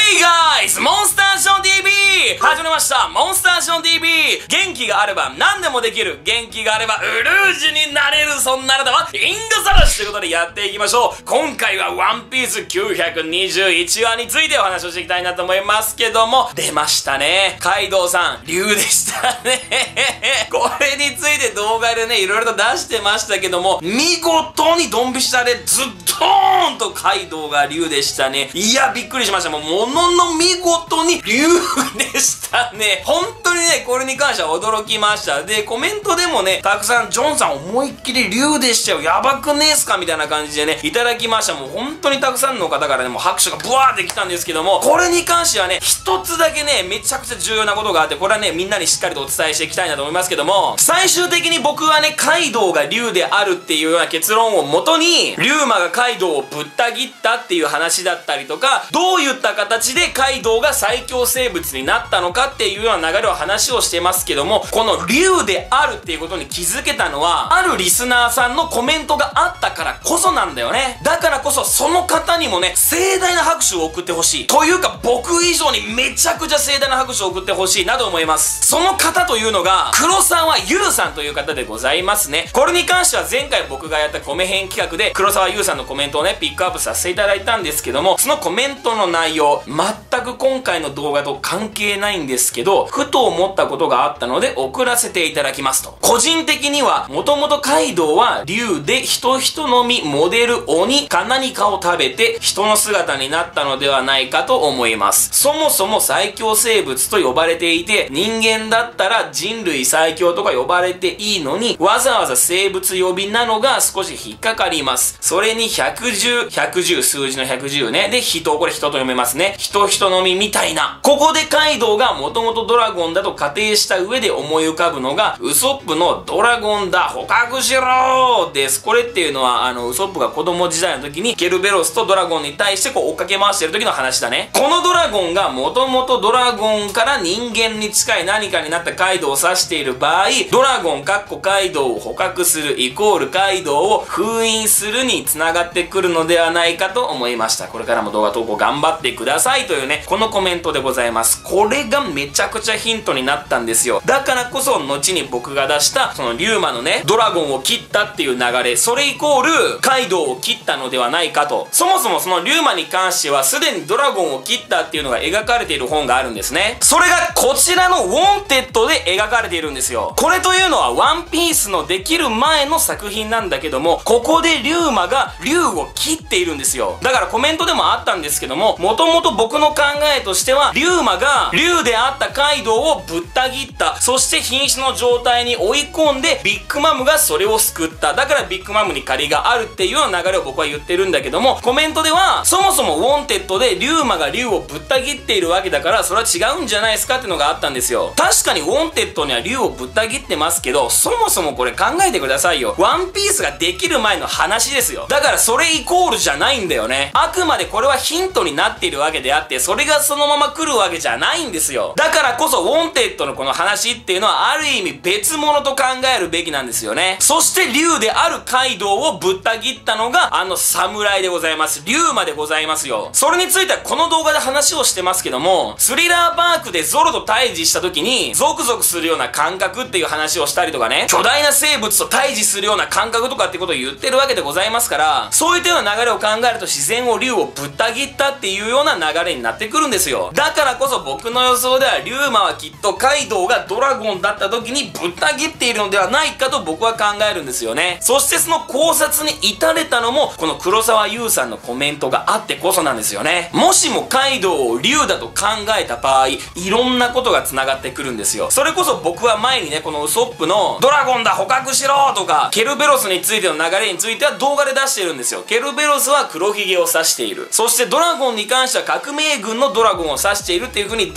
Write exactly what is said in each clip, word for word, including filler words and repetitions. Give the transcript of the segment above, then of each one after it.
Hey guys! モンスターション ティーブイ! 始まりましたモンスターション ティーブイ! 元気があれば何でもできる。元気があればウルージュになれる。そんなあなたはインガサラシということでやっていきましょう。今回はワンピースきゅうひゃくにじゅういちわについてお話をしていきたいなと思いますけども、出ましたね。カイドウさん、竜でしたね。これについて動画でね、いろいろと出してましたけども、見事にドンピシャでズッドーンとカイドウが竜でしたね。いや、びっくりしました。もう、ものの見事に竜でしたね。本当にね、これに関しては驚きました。で、コメントでもね、たくさん、ジョンさん思いっきり竜でしたよ。やばくねえっすかみたいな感じでね、いただきました。もう本当にたくさんの方からね、もう拍手がブワーってきたんですけども、これに関してはね、一つだけね、めちゃくちゃ重要なことがあって、これはね、みんなにしっかりとお伝えしていきたいなと思いますけども、最終的に僕はね、カイドウが竜であるっていうような結論をもとに、リュウマがカイドウをぶった切ったっていう話だったりとか、どういった形でカイドウが最強生物になったのかっていうような流れを話をしてますけども、この竜であるっていうことに気づけたのは、あるリスナーさんのコメントがあったからこそなんだよね。だからこそ、その方にもね、盛大な拍手を送ってほしい。というか、僕以上にめちゃくちゃ盛大な拍手を送ってほしいなと思います。その方というのが、黒沢優さんという方でございますね。これに関しては前回僕がやったコメ編企画で、黒沢優さんのコメントをね、ピックアップさせていただいたんですけども、そのコメントの内容、全く今回の動画と関係ないんですけど、ふと思ったことがあったので送らせていただきますと。個人的には、もともとカイドウは竜で人人のみモデル鬼か何かを食べて人の姿になったのではないかと思います。そもそも最強生物と呼ばれていて、人間だったら人類最強とか呼ばれていいのに、わざわざ生物呼びなのが少し引っかかります。それにひゃくじゅう、ひゃくじゅう、数字のひゃくじゅうね。で、人、これ人と読めますね。人人のみみたいな。ここでカイドウがもともとドラゴンだと仮定した上で思い浮かぶのが、ウソップのドラゴンだ、捕獲しろです。これっていうのは、あの、ウソップが子供時代の時に、ケルベロスとドラゴンに対してこう追っかけ回してる時の話だね。このドラゴンがもともとドラゴンから人間に近い何かになったカイドウを指している場合、ドラゴンかっこカイドウを捕獲するイコールカイドウを封印するに繋がってくるのではないかと思いました。これからも動画投稿頑張ってくださいというね、このコメントでございます。これがめちゃくちゃヒントになったんですよ。だからこそ、後に僕が出した、そのリュウマのね、ドラゴンを切ったっていう流れ、それイコール、カイドウを切ったのではないかと。そもそもそのリュウマに関しては、すでにドラゴンを切ったっていうのが描かれている本があるんですね。それがこちらのウォンテッドで描かれているんですよ。これというのは、ワンピースのできる前の作品なんだけども、ここでリュウマが竜を切っているんですよ。だからコメントでもあったんですけども、もともと僕の考えとしては、リュウマが竜であったカイドウをぶった切った。そして瀕死の状態に追い込んで、ビッグマムがそれを救った。だからビッグマムに借りがあるっていうような流れを僕は言ってるんだけども、コメントでは、そもそもウォンテッドでリュウマが竜をぶった切っているわけだから、それは違うんじゃないですかっていうのがあったんですよ。確かにウォンテッドには竜をぶった切ってますけど、そもそもこれ考えてくださいよ。ワンピースができる前の話ですよ。だからそれイコールじゃないんだよね。あくまでこれはヒントになっているわけであって、それがそのまま来るわけじゃないんですよ。だからこそ、ウォンテッドのこの話っていうのは、ある意味別物と考えるべきなんですよね。そして、竜であるカイドウをぶった切ったのが、あの侍でございます。竜馬でございますよ。それについてはこの動画で話をしてますけども、スリラーパークでゾロと対峙した時に、ゾクゾクするような感覚っていう話をしたりとかね、巨大な生物と対峙するような感覚とかってことを言ってるわけでございますから、そういったような流れを考えると自然を竜をぶった切ったっていうような流れになってくるんですよ。だからこそ僕の予想では、竜馬はきっとカイドウがドラゴンだった時にぶった切っているのではないかと僕は考えるんですよね。そしてその考察に至れたのも、この黒沢優さんのコメントがあってこそなんですよね。もしもカイドウを竜だと考えた場合、いろんなことが繋がってくるんですよ。それこそ僕は前にね、このウソップのドラゴンだ捕獲しろとか、ケルベロスについての流れについては動画で出してるんですよ。ケルベロスは黒ひげを指している。そしてドラゴンに関しては革命軍のドラゴンを指しているっていう風に動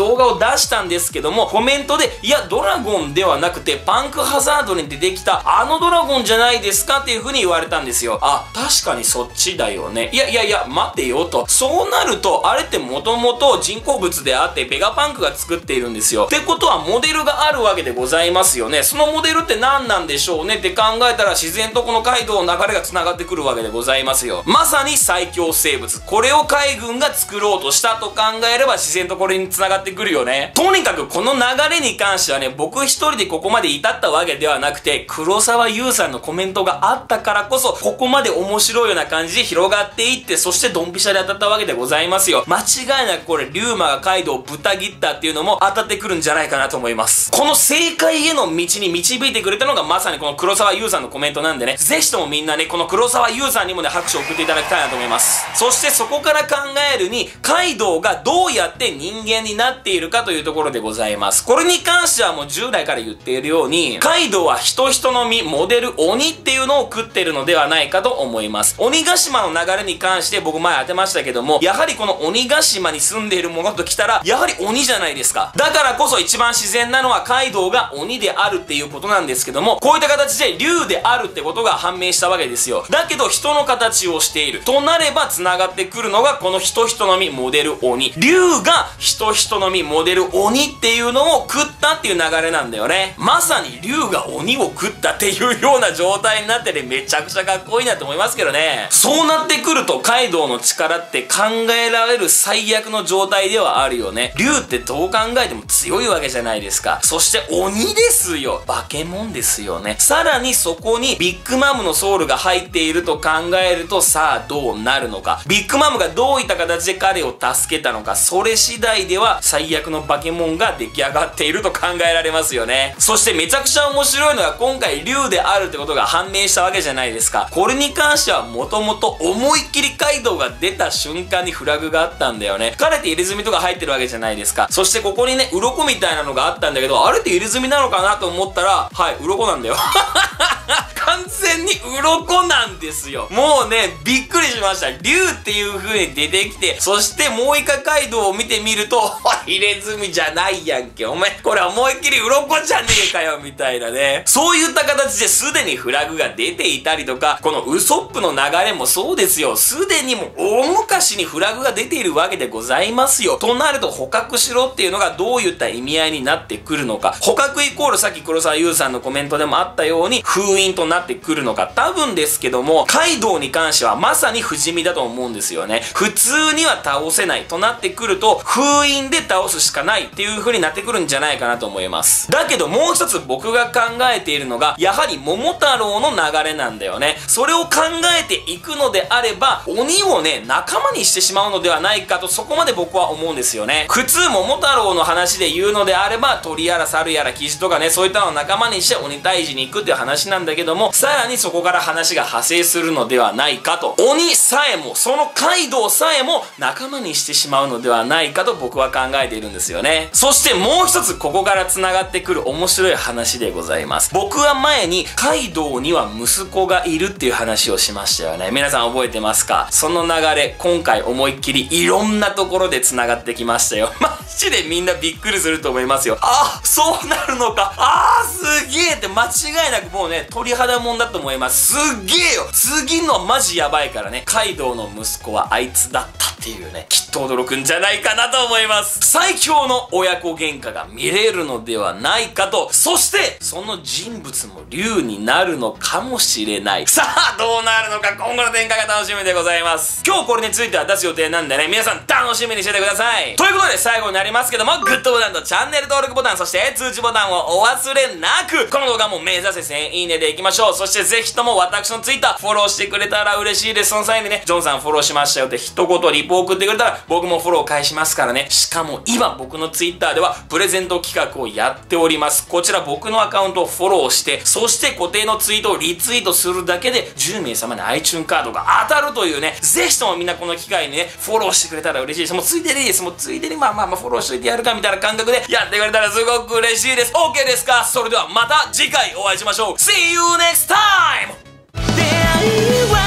動画を出したんですけども、コメントで、いや、ドラゴンではなくて、パンクハザードに出てきた、あのドラゴンじゃないですかっていう風に言われたんですよ。あ、確かにそっちだよね。いやいやいや、待てよと。そうなると、あれってもともと人工物であって、ベガパンクが作っているんですよ。ってことは、モデルがあるわけでございますよね。そのモデルって何なんでしょうねって考えたら、自然とこのカイドウの流れが繋がってくるわけでございますよ。まさに最強生物。これを海軍が作ろうとしたと考えれば、自然とこれに繋がってくるよね。とにかく、この流れに関してはね、僕一人でここまで至ったわけではなくて、黒沢優さんのコメントがあったからこそ、ここまで面白いような感じで広がっていって、そしてドンピシャで当たったわけでございますよ。間違いなくこれ、リュウマがカイドウをぶった切ったっていうのも当たってくるんじゃないかなと思います。この正解への道に導いてくれたのがまさにこの黒沢優さんのコメントなんでね、ぜひともみんなね、この黒沢優さんにもね、拍手を送っていただきたいなと思います。そしてそこから考えるに、カイドウがどうやって人間になっているかというところでございます。これに関してはもう従来から言っているように、カイドウは人人の実、モデル鬼っていうのを食ってるのではないかと思います。鬼ヶ島の流れに関して僕前当てましたけども、やはりこの鬼ヶ島に住んでいるものと来たら、やはり鬼じゃないですか。だからこそ一番自然なのはカイドウが鬼であるっていうことなんですけども、こういった形で竜であるってことが判明したわけですよ。だけど人の形をしている。となれば繋がってくるのがこの人人の実、モデル鬼。竜が人人の実、モデル鬼っていうのを食ったっていう流れなんだよね。まさに竜が鬼を食ったっていうような状態になっててめちゃくちゃかっこいいなと思いますけどね。そうなってくるとカイドウの力って考えられる最悪の状態ではあるよね。竜ってどう考えても強いわけじゃないですか。そして鬼ですよ。化け物ですよね。さらにそこにビッグマムのソウルが入っていると考えると、さあどうなるのか。ビッグマムがどういった形で彼を助けたのか、それ次第では最悪の化け物が出来上がっていると考えられますよね。そしてめちゃくちゃ面白いのが今回竜であるってことが判明したわけじゃないですか。これに関してはもともと思いっきりカイドウが出た瞬間にフラグがあったんだよね。彼って入れ墨とか入ってるわけじゃないですか。そしてここにね、鱗みたいなのがあったんだけど、あれって入れ墨なのかなと思ったら、はい、鱗なんだよ。完全に鱗なんですよ。もうね、びっくりしました。竜っていう風に出てきて、そしてもう一回カイドウを見てみると、入れ墨じゃないやんけ。お前、これ思いっきり鱗じゃねえかよ、みたいなね。そういった形ですでにフラグが出ていたりとか、このウソップの流れもそうですよ。すでにもう大昔にフラグが出ているわけでございますよ。となると捕獲しろっていうのがどういった意味合いになってくるのか。捕獲イコールさっき黒沢優さんのコメントでもあったように封印となってくるのか。多分ですけども、カイドウに関してはまさに不死身だと思うんですよね。普通には倒せないとなってくると、封印で倒すしかないっていう風になってくるんじゃないかなと思います。だけどもう一つ僕が考えているのが、やはり桃太郎の流れなんだよね。それを考えていくのであれば、鬼をね、仲間にしてしまうのではないかと、そこまで僕は思うんですよね。普通桃太郎の話で言うのであれば、鳥やら猿やらキジとかね、そういったのを仲間にして鬼退治に行くっていう話なんだけども、さらにそこから話が派生するのではないかと。鬼さえも、そのカイドウさえも仲間にしてしまうのではないかと僕は考えているんですよね。そしてもう一つここから繋がってくる面白い話でございます。僕は前にカイドウには息子がいるっていう話をしましたよね。皆さん覚えてますか？その流れ、今回思いっきりいろんなところで繋がってきましたよ。マジでみんなびっくりすると思いますよ。あ、そうなるのか。あー、すげーって間違いなくもうね、鳥肌もんだと思います。すっげーよ。次のマジやばいからね。カイドウの息子はあいつだったっていうね、きっと驚くんじゃないかなと思います。最強の親子喧嘩が見れるのではないかと。そしてその人物も竜になるのかもしれない。さあどうなるのか、今後の展開が楽しみでございます。今日これについては出す予定なんでね、皆さん楽しみにしててください。ということで最後になりますけども、グッドボタンとチャンネル登録ボタン、そして通知ボタンをお忘れなく。この動画も目指せせんいいねでいきましょう。そしてぜひとも私のツイッターフォローしてくれたら嬉しいです。その際にね、ジョンさんフォローしましたよって一言リポ送ってくれたら僕もフォロー返しますからね。しかも今僕のツイッターではプレゼント企画をやっております。こちら僕のアカウントをフォローして、そして固定のツイートをリツイートするだけでじゅうめいさまに iTunes カードが当たるというね、ぜひともみんなこの機会にね、フォローしてくれたら嬉しいです。もうついでにいいです。もうついでにまあまあまあフォローしといてやるかみたいな感覚でやってくれたらすごく嬉しいです。 OK ですか？それではまた次回お会いしましょう。 See you next time! 出会いは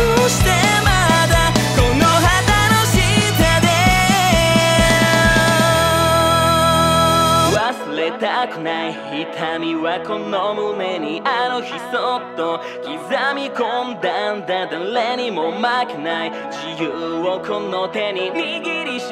そしてまだこの旗の下でなくない痛みはこの胸にあの日そっと刻み込んだんだ誰にも負けない自由をこの手に握り